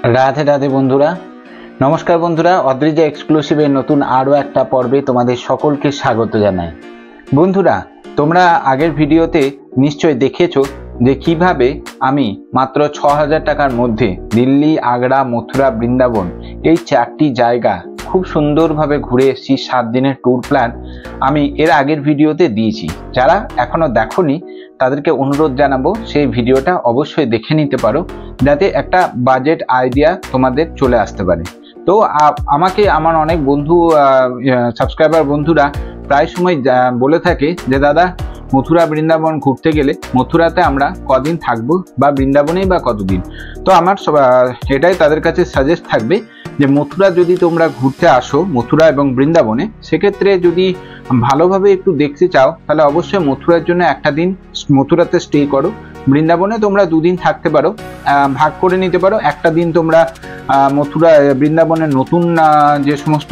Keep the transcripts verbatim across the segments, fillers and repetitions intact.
রাধে রাধে বন্ধুরা, নমস্কার বন্ধুরা। অদ্রিজা এক্সক্লুসিভের নতুন আরও একটা পর্বে তোমাদের সকলকে স্বাগত জানাই। বন্ধুরা, তোমরা আগের ভিডিওতে নিশ্চয় দেখেছো যে কিভাবে আমি মাত্র ছ হাজার টাকার মধ্যে দিল্লি, আগ্রা, মথুরা, বৃন্দাবন এই চারটি জায়গা খুব সুন্দরভাবে ঘুরে এসেছি। সাত দিনের ট্যুর প্ল্যান আমি এর আগের ভিডিওতে দিয়েছি। যারা এখনো দেখোনি তাদেরকে অনুরোধ জানাবো সেই ভিডিওটা অবশ্যই দেখে নিতে পারো, যাতে একটা বাজেট আইডিয়া তোমাদের চলে আসতে পারে। তো আমাকে আমার অনেক বন্ধু, সাবস্ক্রাইবার বন্ধুরা প্রায় সময় বলে থাকে যে দাদা, মথুরা বৃন্দাবন ঘুরতে গেলে মথুরাতে আমরা কদিন থাকবো বা বৃন্দাবনেই বা কতদিন। তো আমার এটাই তাদের কাছে সাজেস্ট থাকবে যে মথুরা যদি তোমরা ঘুরতে আসো, মথুরা এবং বৃন্দাবনে, সেক্ষেত্রে যদি ভালোভাবে একটু দেখতে চাও তাহলে অবশ্যই মথুরার জন্য একটা দিন মথুরাতে স্টে করো। বৃন্দাবনে তোমরা দুদিন থাকতে পারো, ভাগ করে নিতে পারো। একটা দিন তোমরা মথুরা বৃন্দাবনের নতুন যে সমস্ত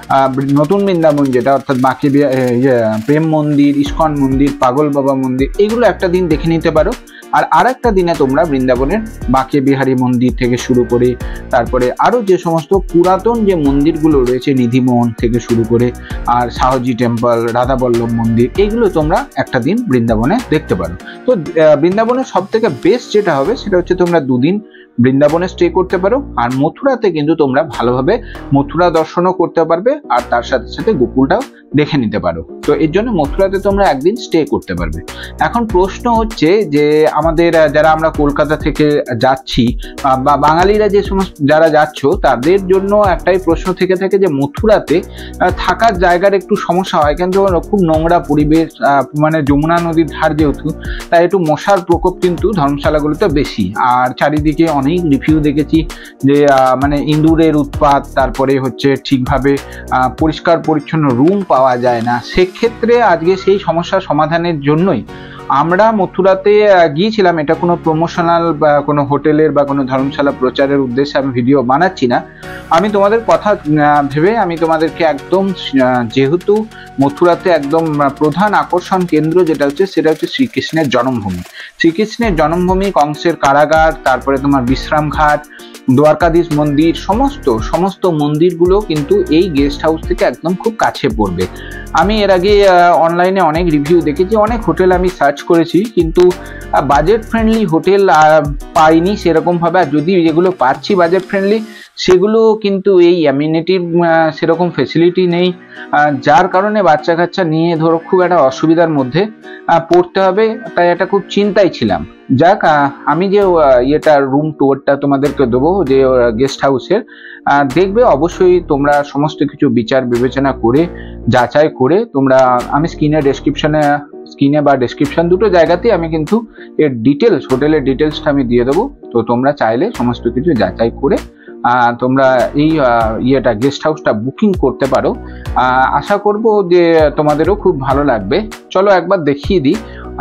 নতুন বৃন্দাবন যেটা অর্থাৎ বাকি প্রেম মন্দির, ইস্কন মন্দির, পাগল বাবা মন্দির, এগুলো একটা দিন দেখে নিতে পারো। আর আর একটা দিনে তোমরা বৃন্দাবনের বাঁকে বিহারী মন্দির থেকে শুরু করে তারপরে আরও যে সমস্ত পুরাতন যে মন্দিরগুলো রয়েছে, নিধিমোহন থেকে শুরু করে আর শাহজি টেম্পল, রাধাবল্লভ মন্দির, এইগুলো তোমরা একটা দিন বৃন্দাবনে দেখতে পারো। তো বৃন্দাবনের সব থেকে বেস্ট যেটা হবে সেটা হচ্ছে তোমরা দুদিন বৃন্দাবনে স্টে করতে পারো। আর মথুরাতে কিন্তু তোমরা ভালোভাবে মথুরা দর্শনও করতে পারবে আর তার সাথে সাথে গোকুলটাও দেখে নিতে পারো। তো এর জন্য মথুরাতে তোমরা একদিন স্টে করতে পারবে। এখন প্রশ্ন হচ্ছে যে আমাদের যারা আমরা কলকাতা থেকে যাচ্ছি বা বাঙালিরা যে সমস্ত যারা যাচ্ছ তাদের জন্য একটাই প্রশ্ন থেকে থাকে যে মথুরাতে থাকার জায়গার একটু সমস্যা হয়, কিন্তু খুব নোংরা পরিবেশ, মানে যমুনা নদীর ধার যেহেতু, তাই একটু মশার প্রকোপ কিন্তু ধর্মশালাগুলোতে বেশি। আর চারিদিকে অনেক রিভিউ দেখেছি যে মানে ইঁদুরের উৎপাত, তারপরে হচ্ছে ঠিকভাবে পরিষ্কার পরিচ্ছন্ন রুম পাওয়া যায় না। সেক্ষেত্রে আজকে সেই সমস্যা সমাধানের জন্যই আমরা মথুরাতে গিয়েছিলাম। এটা কোনো প্রমোশনাল বা কোনো হোটেলের বা কোনো ধর্মশালা প্রচারের উদ্দেশ্যে আমি ভিডিও বানাচ্ছি না। আমি তোমাদের কথা ভেবে আমি তোমাদেরকে একদম, যেহেতু মথুরাতে একদম প্রধান আকর্ষণ কেন্দ্র যেটা হচ্ছে সেটা হচ্ছে শ্রীকৃষ্ণের জন্মভূমি। শ্রীকৃষ্ণের জন্মভূমি, কংসের কারাগার, তারপরে তোমার বিশ্রাম ঘাট, দ্বারকাধীশ মন্দির, সমস্ত সমস্ত মন্দিরগুলো কিন্তু এই গেস্ট হাউস থেকে একদম খুব কাছে পড়বে। আমি এর আগে অনলাইনে অনেক রিভিউ দেখেছি, অনেক হোটেল আমি সার্চ করেছি, কিন্তু বাজেট ফ্রেন্ডলি হোটেল পাইনি সেরকমভাবে। আর যদি যেগুলো পাচ্ছি বাজেট ফ্রেন্ডলি, সেগুলো কিন্তু এই অ্যামিনিটির সেরকম ফেসিলিটি নেই, যার কারণে বাচ্চা কাচ্চা নিয়ে ধরো খুব একটা অসুবিধার মধ্যে পড়তে হবে। তাই এটা খুব চিন্তায় ছিলাম। যাক, আমি যে ইয়েটা রুম টুয়ারটা তোমাদেরকে দেবো যে গেস্ট হাউসের, দেখবে অবশ্যই তোমরা সমস্ত কিছু বিচার বিবেচনা করে যাচাই করে তোমরা, আমি স্ক্রিনে ডেসক্রিপশনে স্ক্রিনে বা ডেসক্রিপশন দুটো জায়গাতেই আমি কিন্তু এর ডিটেলস, হোটেলের ডিটেলসটা আমি দিয়ে দেবো। তো তোমরা চাইলে সমস্ত কিছু যাচাই করে তোমরা এই ইয়েটা গেস্ট হাউসটা বুকিং করতে পারো। আশা করব যে তোমাদেরও খুব ভালো লাগবে। চলো একবার দেখিয়ে দিই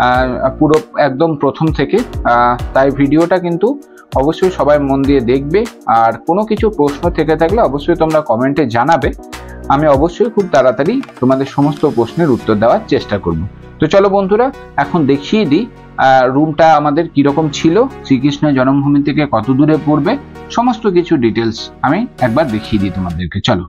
পুরো একদম প্রথম থেকে। তাই ভিডিওটা কিন্তু অবশ্যই সবাই মন দিয়ে দেখবে। আর কোনো কিছু প্রশ্ন থেকে থাকলে অবশ্যই তোমরা কমেন্টে জানাবে। আমি অবশ্যই খুব তাড়াতাড়ি তোমাদের সমস্ত প্রশ্নের উত্তর দেওয়ার চেষ্টা করব। তো চলো বন্ধুরা, এখন দেখিয়ে দিই রুমটা আমাদের কিরকম ছিল, শ্রীকৃষ্ণের জন্মভূমি থেকে কত দূরে পড়বে, সমস্ত কিছু ডিটেলস আমি একবার দেখিয়ে দিই তোমাদেরকে। চলো,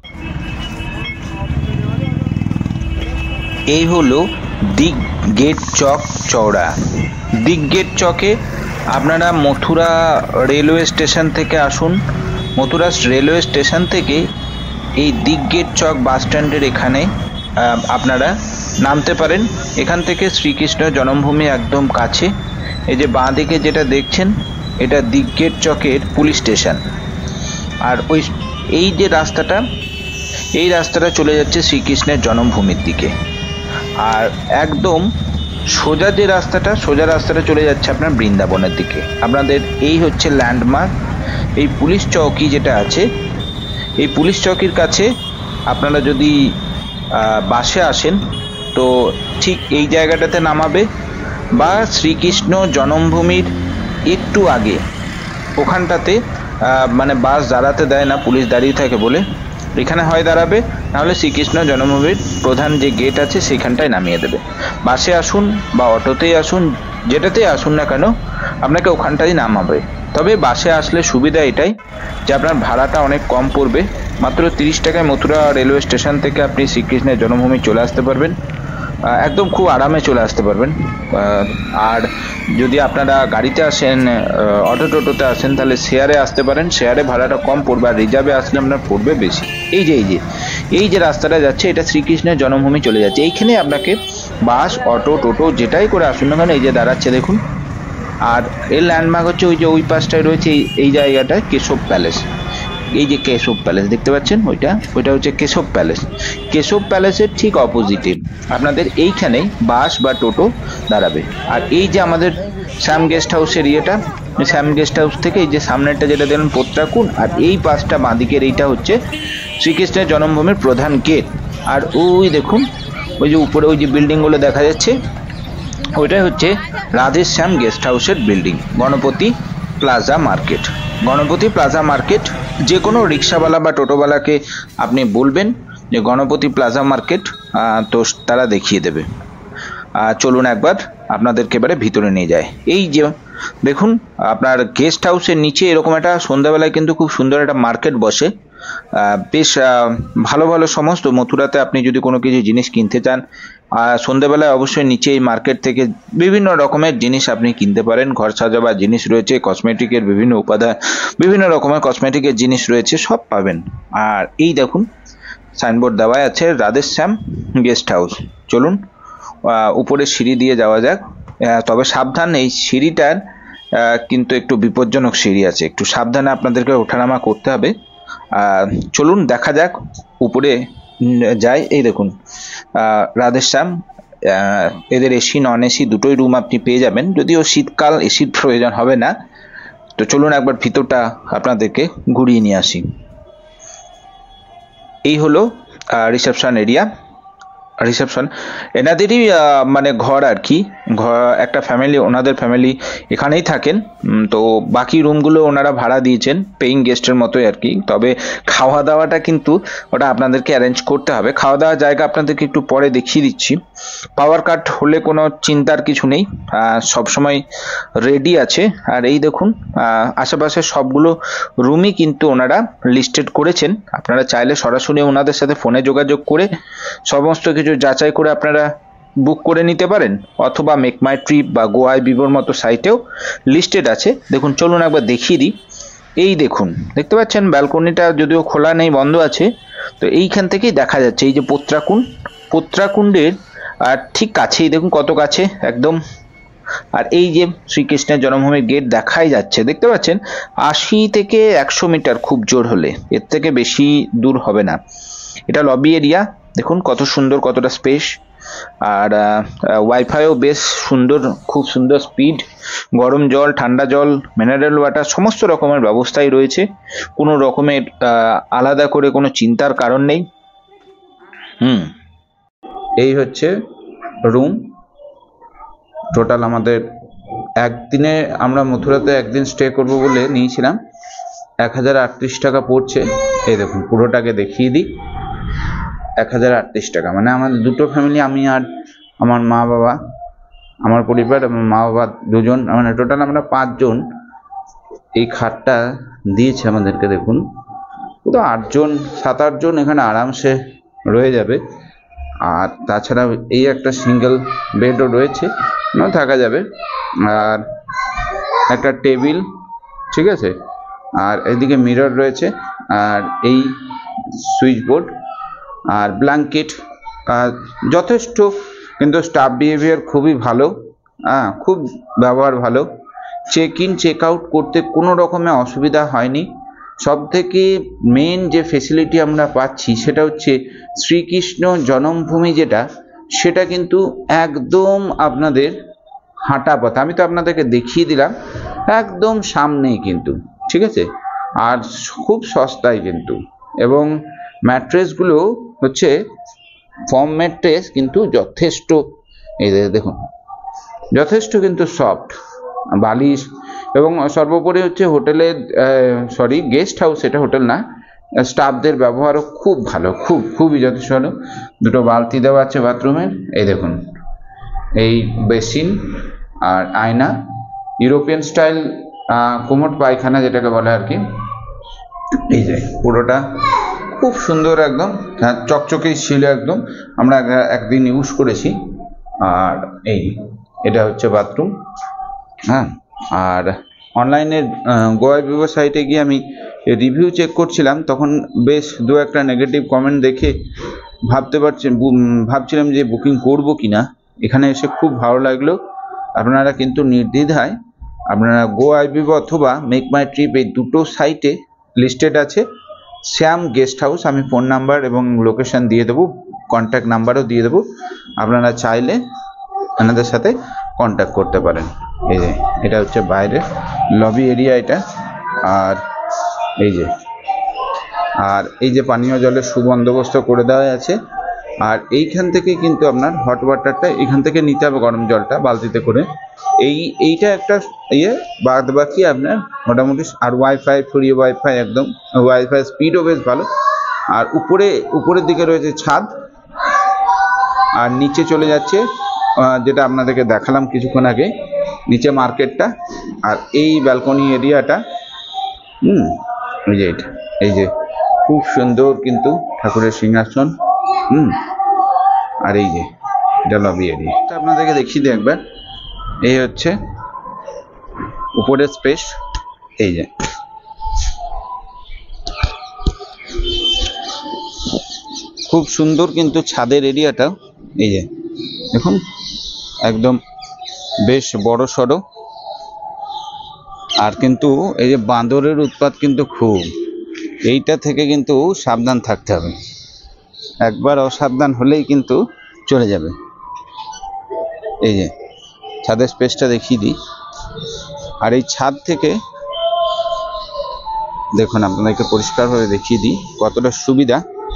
এই হলো দিক গেট চক চওড়া। দিক গেট চকে আপনারা মথুরা রেলওয়ে স্টেশন থেকে আসুন। মথুরা রেলওয়ে স্টেশন থেকে এই দিক গেট চক বাস স্ট্যান্ডের এখানে আপনারা নামতে পারেন। এখান থেকে শ্রীকৃষ্ণ জন্মভূমি একদম কাছে। এই যে বাঁ দিকে যেটা দেখছেন, এটা দিক গেট চকের পুলিশ স্টেশন। আর ওই এই যে রাস্তাটা, এই রাস্তাটা চলে যাচ্ছে শ্রীকৃষ্ণের জন্মভূমির দিকে। আর একদম সোজা যে রাস্তাটা, সোজা রাস্তাটা চলে যাচ্ছে আপনার বৃন্দাবনের দিকে। আপনাদের এই হচ্ছে ল্যান্ডমার্ক। এই পুলিশ চৌকি যেটা আছে, এই পুলিশ চৌকির কাছে আপনারা যদি বাসে আসেন তো ঠিক এই জায়গাটাতে নামাবে, বা শ্রীকৃষ্ণ জন্মভূমির একটু আগে ওখানটাতে মানে বাস দাঁড়াতে দেয় না, পুলিশ দাঁড়িয়ে থাকে বলে, এখানে হয় দাঁড়াবে, নাহলে শ্রীকৃষ্ণ জন্মভূমির প্রধান যে গেট আছে সেখানটায় নামিয়ে দেবে। বাসে আসুন বা অটোতেই আসুন, যেটাতেই আসুন না কেন আপনাকে ওখানটাই নামাবে। তবে বাসে আসলে সুবিধা এটাই যে আপনার ভাড়াটা অনেক কম পড়বে, মাত্র তিরিশ টাকায় মথুরা রেলওয়ে স্টেশন থেকে আপনি শ্রীকৃষ্ণের জন্মভূমি চলে আসতে পারবেন, একদম খুব আরামে চলে আসতে পারবেন। আর যদি আপনারা গাড়িতে আসেন, অটো টোটোতে আসেন, তাহলে শেয়ারে আসতে পারেন, শেয়ারে ভাড়াটা কম পড়বে, আর রিজার্ভে আসলে আপনার পড়বে বেশি। এই যে এই যে এই যে রাস্তাটা যাচ্ছে এটা শ্রীকৃষ্ণের জন্মভূমি চলে যাচ্ছে, এইখানে আপনাকে বাস অটো টোটো যেটাই করে আসুন না কেন এই যে দাঁড়াচ্ছে দেখুন। আর এর ল্যান্ডমার্ক হচ্ছে ওই যে ওই পাশটায় রয়েছে এই জায়গাটায় কেশব প্যালেস, এই যে কেশব প্যালেস দেখতে পাচ্ছেন ওইটা ওইটা হচ্ছে কেশব প্যালেস। কেশব প্যালেসের ঠিক অপোজিটে আপনাদের এইখানে বাস বা টোটো দাঁড়াবে। আর এই যে আমাদের শ্যাম গেস্ট হাউসের ইয়েটা, শ্যাম গেস্ট হাউস থেকে এই যে সামনেরটা যেটা দেখলেন পোত্রাকুন, আর এই পাশটা বাঁদিকের এইটা হচ্ছে শ্রীকৃষ্ণের জন্মভূমির প্রধান গেট। আর ওই দেখুন ওই যে উপরে ওই যে বিল্ডিংগুলো দেখা যাচ্ছে ওইটাই হচ্ছে রাধে শ্যাম গেস্ট হাউসের building, Ganapati plaza market. Ganapati plaza market যে কোনো রিক্সাওয়ালা বা টোটোওয়ালাকে আপনি বলবেন যে গণপতি প্লাজা মার্কেট, তো তারা দেখিয়ে দেবে। চলুন একবার আপনাদেরকে এবারে ভিতরে নিয়ে যায়। এই যে দেখুন আপনার গেস্ট হাউসের নিচে এরকম একটা সন্ধ্যাবেলায় কিন্তু খুব সুন্দর একটা মার্কেট বসে, বেশ ভালো ভালো সমস্ত মথুরাতে আপনি যদি কোনো কিছু জিনিস কিনতে চান সন্ধ্যাবেলায় অবশ্যই নিচে এই মার্কেট থেকে বিভিন্ন রকমের জিনিস আপনি কিনতে পারেন। ঘর সাজাবার জিনিস রয়েছে, কসমেটিকের বিভিন্ন উপাদান, বিভিন্ন রকমের কসমেটিকের জিনিস রয়েছে, সব পাবেন। আর এই দেখুন সাইনবোর্ড দেওয়া আছে রাধেশ্যাম গেস্ট হাউস। চলুন উপরে সিঁড়ি দিয়ে যাওয়া যাক, তবে সাবধান, এই সিঁড়িটার কিন্তু একটু বিপজ্জনক সিঁড়ি আছে, একটু সাবধানে আপনাদেরকে ওঠানামা করতে হবে। চলুন দেখা যাক উপরে যাই। এই দেখুন রাধেশ্যাম, এদের এসি নন এসি দুটোই রুম আপনি পেয়ে যাবেন, যদিও শীতকাল এসির প্রয়োজন হবে না। তো চলুন একবার ভিতরটা আপনাদেরকে ঘুরিয়ে নিয়ে আসি। এই হলো রিসেপশন এরিয়া, রিসেপশন এনাদেরই মানে ঘর আর কি, ঘর একটা ফ্যামিলি, ওনাদের ফ্যামিলি এখানেই থাকেন। তো বাকি রুমগুলো ওনারা ভাড়া দিয়েছেন পেইং গেস্টের মতোই আর কি, তবে খাওয়া দাওয়াটা কিন্তু ওটা আপনাদেরকে অ্যারেঞ্জ করতে হবে। খাওয়া দাওয়ার জায়গা আপনাদেরকে একটু পরে দেখিয়ে দিচ্ছি। পাওয়ার কাট হলে কোনো চিন্তার কিছু নেই, সবসময় রেডি আছে। আর এই দেখুন আশেপাশে সবগুলো রুমই কিন্তু ওনারা লিস্টেড করেছেন, আপনারা চাইলে সরাসরি ওনাদের সাথে ফোনে যোগাযোগ করে সমস্ত কিছু যাচাই করে আপনারা বুক করে নিতে পারেন, অথবা মেক মাই ট্রিপ বা গোয়াই বিবোর মতো সাইটেও লিস্টেড আছে। দেখুন চলুন একবার দেখিয়ে দিই। এই দেখুন দেখতে পাচ্ছেন ব্যালকনিটা যদিও খোলা নেই, বন্ধ আছে, তো এইখান থেকেই দেখা যাচ্ছে এই যে পোত্রাকুণ্ড, পোত্রাকুণ্ডের আর ঠিক কাছেই দেখুন কত কাছে একদম। আর এই যে শ্রীকৃষ্ণের জন্মভূমির গেট দেখাই যাচ্ছে, দেখতে পাচ্ছেন আশি থেকে একশো মিটার খুব জোর হলে, এর থেকে বেশি দূর হবে না। এটা লবি এরিয়া, দেখুন কত সুন্দর, কতটা স্পেস। আর ওয়াইফাইও বেশ সুন্দর, খুব সুন্দর স্পিড, গরম জল, ঠান্ডা জল, মিনারেল ওয়াটার সমস্ত রকমের ব্যবস্থাই রয়েছে, কোনো রকমের আলাদা করে কোনো চিন্তার কারণ নেই। হুম এই হচ্ছে রুম টোটাল। আমাদের একদিনে আমরা মথুরাতে একদিন স্টে করব বলে নিয়েছিলাম, এক হাজার আটত্রিশ টাকা পড়ছে। এই দেখুন পুরোটাকে দেখিয়ে দিই, এক হাজার আটত্রিশ টাকা, মানে আমাদের দুটো ফ্যামিলি, আমি আর আমার মা বাবা, আমার পরিবার, আমার মা বাবা দুজন, মানে টোটাল আমরা পাঁচজন এই খাটটা দিয়েছে আমাদেরকে। দেখুন তো আটজন সাত আটজন এখানে আরামসে রয়ে যাবে। আর তাছাড়া এই একটা সিঙ্গেল বেডও রয়েছে, থাকা যাবে। আর একটা টেবিল, ঠিক আছে, আর এদিকে মিরর রয়েছে, আর এই সুইচ বোর্ড আর ব্ল্যাঙ্কেট যথেষ্ট। কিন্তু স্টাফ বিহেভিয়ার খুবই ভালো, হ্যাঁ খুব ব্যবহার ভালো। চেক ইন চেক আউট করতে কোনো রকমের অসুবিধা হয়নি। সব থেকে মেন যে ফেসিলিটি আমরা পাচ্ছি সেটা হচ্ছে শ্রীকৃষ্ণ জন্মভূমি যেটা, সেটা কিন্তু একদম আপনাদের হাঁটা পথ। আমি তো আপনাদেরকে দেখিয়ে দিলাম, একদম সামনেই কিন্তু, ঠিক আছে। আর খুব সস্তায় কিন্তু, এবং ম্যাট্রেসগুলো হচ্ছে ফর্ম ম্যাট্রেস, কিন্তু যথেষ্ট, এই দেখুন যথেষ্ট কিন্তু সফট বালিশ। এবং সর্বোপরি হচ্ছে হোটেলের, সরি গেস্ট হাউস, এটা হোটেল না, স্টাফদের ব্যবহারও খুব ভালো, খুব খুবই যথেষ্ট ভালো। দুটো বালতি দেওয়া আছে বাথরুমের, এই দেখুন এই বেসিন আর আয়না, ইউরোপিয়ান স্টাইল কোমট পায়খানা যেটাকে বলে আর কি। এই যে পুরোটা খুব সুন্দর, একদম চকচকেই ছিল একদম, আমরা একদিন ইউজ করেছি। আর এই এটা হচ্ছে বাথরুম। হ্যাঁ, আর অনলাইনের গোয়া ভিভো সাইটে গিয়ে আমি রিভিউ চেক করছিলাম, তখন বেশ দু একটা নেগেটিভ কমেন্ট দেখে ভাবতে পারছি ভাবছিলাম যে বুকিং করব কি না। এখানে এসে খুব ভালো লাগলো। আপনারা কিন্তু নির্দ্বিধায় আপনারা গোয়া ভিভো অথবা মেক মাই ট্রিপ এই দুটো সাইটে লিস্টেড আছে শ্যাম গেস্ট হাউস। আমি ফোন নাম্বার এবং লোকেশন দিয়ে দেবো, কন্ট্যাক্ট নাম্বারও দিয়ে দেবো, আপনারা চাইলে আপনাদের সাথে কন্ট্যাক্ট করতে পারেন। এই যে এটা হচ্ছে বাইরের লবি এরিয়া এটা। আর এই যে আর এই যে পানীয় জলের সুবন্দোবস্ত করে দেওয়া আছে। আর এইখান থেকে কিন্তু আপনার হট ওয়াটারটা এখান থেকে নিতে হবে, গরম জলটা বালতিতে করে। এই এইটা একটা ইয়ে, বাদ বাকি আপনার মোটামুটি। আর ওয়াইফাই, ফ্রি ওয়াইফাই, একদম ওয়াইফাই স্পিডও বেশ ভালো। আর উপরে উপরের দিকে রয়েছে ছাদ, আর নিচে চলে যাচ্ছে যেটা আপনাদেরকে দেখালাম কিছুক্ষণ আগে, নিচে মার্কেটটা। আর এই ব্যালকনি এরিয়াটা, হুম এই যে এটা, এই যে খুব সুন্দর কিন্তু ঠাকুরের সিংহাসন। হুম আর এই যে এটা লবি এরিয়া। আপনাদেরকে দেখিয়ে দিই একবার। এই হচ্ছে উপরের স্পেস। এই যে খুব সুন্দর কিন্তু ছাদের এরিয়াটা। এই যে দেখুন একদম বেশ বড় সড়ো। আর কিন্তু এই যে বাঁদরের উৎপাত কিন্তু খুব, এইটা থেকে কিন্তু সাবধান থাকতে হবে। একবার অসাবধান হলেই কিন্তু চলে যাবে। এই যে ছাদের স্পেসটা দেখিয়ে দিই। আর এই ছাদ থেকে দেখুন আপনাদেরকে পরিষ্কারভাবে দেখিয়ে দিই কতটা সুবিধা।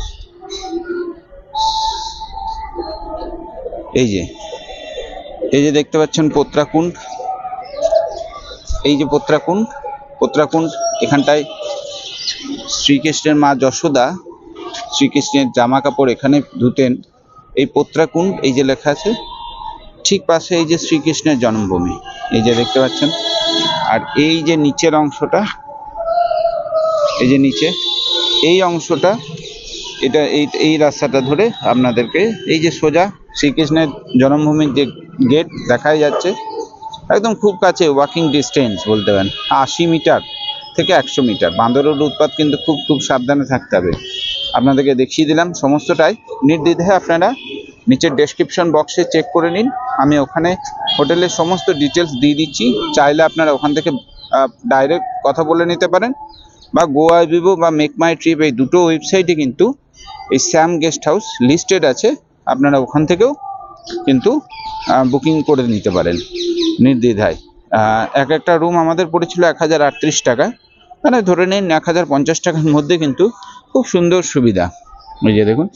এই যে এই যে দেখতে পাচ্ছেন পোত্রাকুণ্ড, এই যে পোত্রাকুণ্ড পোত্রাকুণ্ড এখানটায় শ্রীকৃষ্ণের মা যশোদা শ্রীকৃষ্ণের জামা কাপড় এখানে ধুতেন। এই পোত্রাকুণ্ড এই যে লেখা আছে, ঠিক পাশে এই যে শ্রীকৃষ্ণের জন্মভূমি, এই যে দেখতে পাচ্ছেন। আর এই যে নিচের অংশটা, এই যে নিচে এই অংশটা, এটা এই এই রাস্তাটা ধরে আপনাদেরকে এই যে সোজা শ্রীকৃষ্ণের জন্মভূমির যে গেট দেখাই যাচ্ছে, একদম খুব কাছে, ওয়াকিং ডিস্টেন্স বলতে পারেন, আশি মিটার থেকে একশো মিটার। বাঁদরের উৎপাত কিন্তু খুব খুব সাবধানে থাকতে হবে। আপনাদেরকে দেখিয়ে দিলাম সমস্তটাই। নির্দ্বিধায় আপনারা নিচের ডেসক্রিপশন বক্সে চেক করে নিন, আমি ওখানে হোটেলের সমস্ত ডিটেলস দিয়ে দিচ্ছি। চাইলে আপনারা ওখান থেকে ডাইরেক্ট কথা বলে নিতে পারেন, বা গোয়া ভিভো বা মেক মাই ট্রিপ এই দুটো ওয়েবসাইটে কিন্তু এই শ্যাম গেস্ট হাউস লিস্টেড আছে, আপনারা ওখান থেকেও কিন্তু বুকিং করে নিতে পারেন নির্দ্বিধায়। এক একটা রুম আমাদের পড়েছিল এক হাজার আটত্রিশ টাকা, মানে ধরে নিন এক হাজার পঞ্চাশ টাকার মধ্যে কিন্তু খুব সুন্দর সুবিধা। এই যে দেখুন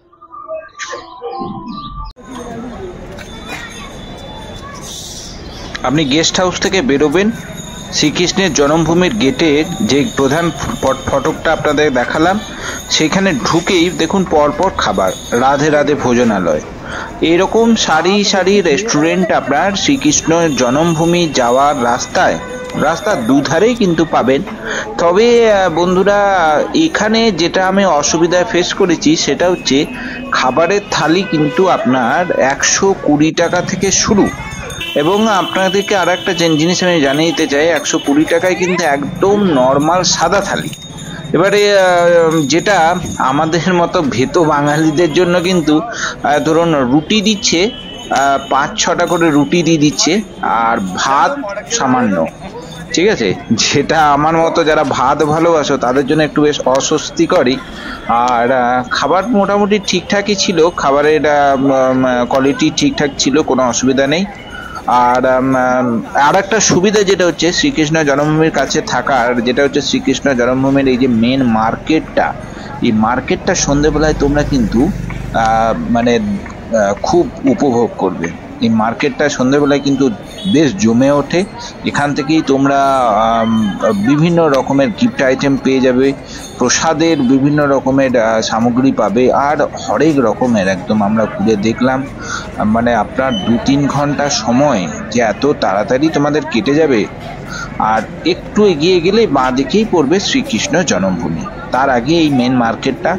আপনি গেস্ট হাউস থেকে বেরোবেন, শ্রীকৃষ্ণের জন্মভূমির গেটের যে প্রধান ফটকটা আপনাদের দেখালাম, সেখানে ঢুকেই দেখুন পরপর খাবার, রাধে রাধে ভোজনালয়, এরকম সারি সারি রেস্টুরেন্ট আপনার শ্রীকৃষ্ণের জন্মভূমি যাওয়ার রাস্তায় রাস্তার দুধারেই কিন্তু পাবেন। তবে বন্ধুরা এখানে যেটা আমি অসুবিধায় ফেস করেছি সেটা হচ্ছে খাবারের থালি কিন্তু আপনার একশো কুড়ি টাকা থেকে শুরু। এবং আপনাদেরকে আর একটা জিনিস আমি জানিয়ে দিতে চাই, একশো কুড়ি টাকায় কিন্তু একদম নর্মাল সাদা থালি। এবারে যেটা আমাদের মতো ভেতো বাঙালিদের জন্য কিন্তু ধরুন রুটি দিচ্ছে, পাঁচ ছটা করে রুটি দিয়ে দিচ্ছে, আর ভাত সামান্য, ঠিক আছে, যেটা আমার মতো যারা ভাত ভালোবাসো তাদের জন্য একটু বেশ অস্বস্তিকরই। আর খাবার মোটামুটি ঠিকঠাকই ছিল, খাবারের কোয়ালিটি ঠিকঠাক ছিল, কোনো অসুবিধা নেই। আর আর একটা সুবিধা যেটা হচ্ছে শ্রীকৃষ্ণ জন্মভূমির কাছে থাকার, যেটা হচ্ছে শ্রীকৃষ্ণ জন্মভূমির এই যে মেন মার্কেটটা, এই মার্কেটটা সন্ধ্যেবেলায় তোমরা কিন্তু মানে খুব উপভোগ করবে। এই মার্কেটটা সন্ধ্যেবেলায় কিন্তু বেশ জমে ওঠে। এখান থেকেই তোমরা বিভিন্ন রকমের গিফট আইটেম পেয়ে যাবে, প্রসাদের বিভিন্ন রকমের সামগ্রী পাবে, আর হরেক রকমের একদম আমরা ঘুরে দেখলাম, মানে আপনার দু তিন ঘন্টা সময় যে এত তাড়াতাড়ি তোমাদের কেটে যাবে আর একটু এগিয়ে গেলে বাঁ দিকেই পড়বে শ্রীকৃষ্ণ জন্মভূমি। তার আগে এই মেন মার্কেটটা।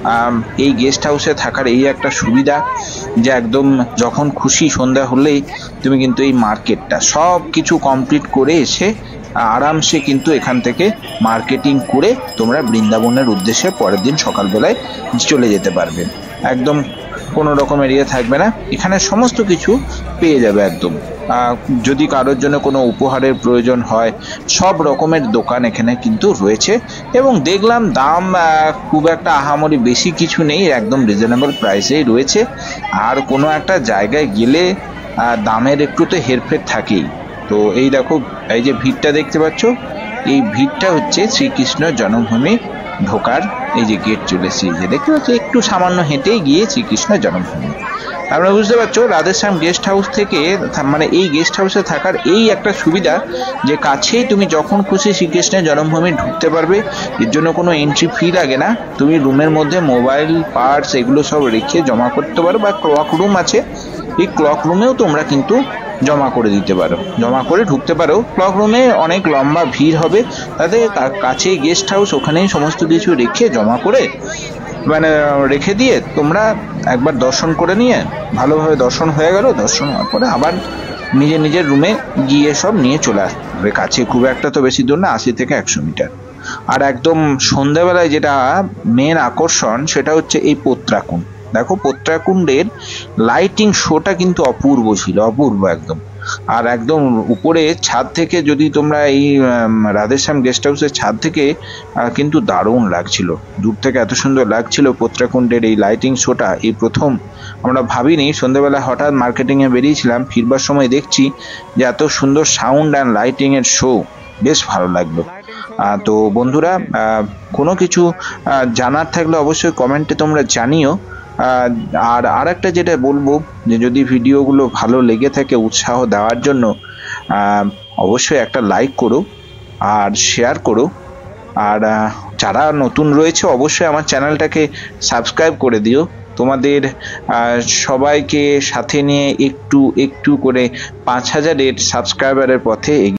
এই গেস্ট হাউসে থাকার এই একটা সুবিধা যে একদম যখন খুশি সন্ধ্যা হলেই তুমি কিন্তু এই মার্কেটটা সব কিছু কমপ্লিট করে এসে আরামসে কিন্তু এখান থেকে মার্কেটিং করে তোমরা বৃন্দাবনের উদ্দেশ্যে পরের দিন সকালবেলায় চলে যেতে পারবে। একদম কোনো রকমের ইয়ে থাকবে না, এখানে সমস্ত কিছু পেয়ে যাবে একদম। যদি কারোর জন্য কোনো উপহারের প্রয়োজন হয় সব রকমের দোকান এখানে কিন্তু রয়েছে, এবং দেখলাম দাম খুব একটা আহামরি বেশি কিছু নেই, একদম রিজনেবল প্রাইসেই রয়েছে। আর কোনো একটা জায়গায় গেলে দামের একটু তো হেরফের থাকেই। তো এই দেখো, এই যে ভিড়টা দেখতে পাচ্ছ, এই ভিড়টা হচ্ছে শ্রীকৃষ্ণ জন্মভূমি ঢোকার এই যে গেট চলে এসেছে, যে দেখতে পাচ্ছ একটু সামান্য হেঁটেই গিয়ে শ্রীকৃষ্ণ জন্মভূমি। আপনারা বুঝতে পারছো রাধেশ্যাম গেস্ট হাউস থেকে, মানে এই গেস্ট হাউসে থাকার এই একটা সুবিধা যে কাছেই তুমি যখন খুশি শ্রীকৃষ্ণের জন্মভূমি ঢুকতে পারবে। এর জন্য কোনো এন্ট্রি ফি লাগে না। তুমি রুমের মধ্যে মোবাইল, পার্স এগুলো সব রেখে জমা করতে পারো, বা ক্লক রুম আছে, এই ক্লক রুমেও তোমরা কিন্তু জমা করে দিতে পারো, জমা করে ঢুকতে পারো। ক্লক রুমে অনেক লম্বা ভিড় হবে, তাতে কাছেই গেস্ট হাউস, ওখানেই সমস্ত কিছু রেখে জমা করে মানে রেখে দিয়ে তোমরা একবার দর্শন করে নিয়ে ভালোভাবে দর্শন হয়ে গেল, দর্শন হওয়ার পরে আবার নিজের নিজের রুমে গিয়ে সব নিয়ে চলে আসবে। কাছে খুব একটা তো বেশি দূর না, আশি থেকে একশো মিটার। আর একদম সন্ধ্যাবেলায় যেটা মেন আকর্ষণ সেটা হচ্ছে এই পত্রাকুণ্ড। দেখো পত্রাকুণ্ডের লাইটিং শোটা কিন্তু অপূর্ব ছিল, অপূর্ব একদম। আর একদম উপরে ছাদ থেকে যদি তোমরা এই রাধেশ্যাম গেস্ট হাউসের ছাদ থেকে কিন্তু দারুণ লাগছিল, দূর থেকে এত সুন্দর লাগছিল পত্রাকুণ্ডের এই লাইটিং শোটা। এই প্রথম, আমরা ভাবিনি, সন্ধ্যাবেলা হঠাৎ মার্কেটিংয়ে বেরিয়েছিলাম, ফিরবার সময় দেখছি যে এত সুন্দর সাউন্ড অ্যান্ড লাইটিং এর শো, বেশ ভালো লাগলো। তো বন্ধুরা, কোনো কিছু জানার থাকলে অবশ্যই কমেন্টে তোমরা জানিও। আর আর একটা যেটা বলবো, যে যদি ভিডিওগুলো ভালো লেগে থাকে উৎসাহ দেওয়ার জন্য অবশ্যই একটা লাইক করো আর শেয়ার করো। আর যারা নতুন রয়েছে অবশ্যই আমার চ্যানেলটাকে সাবস্ক্রাইব করে দিও। তোমাদের সবাইকে সাথে নিয়ে একটু একটু করে পাঁচ হাজারের সাবস্ক্রাইবারের পথে